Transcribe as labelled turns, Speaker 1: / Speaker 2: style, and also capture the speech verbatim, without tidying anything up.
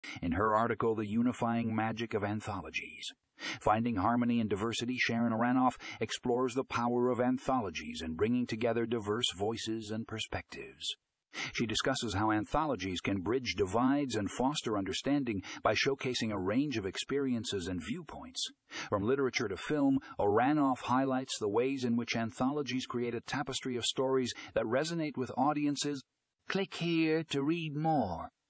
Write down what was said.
Speaker 1: In her article, The Unifying Magic of Anthologies, Finding Harmony and Diversity, Sharon Aharonoff explores the power of anthologies in bringing together diverse voices and perspectives. She discusses how anthologies can bridge divides and foster understanding by showcasing a range of experiences and viewpoints. From literature to film, Aharonoff highlights the ways in which anthologies create a tapestry of stories that resonate with audiences. Click here to read more.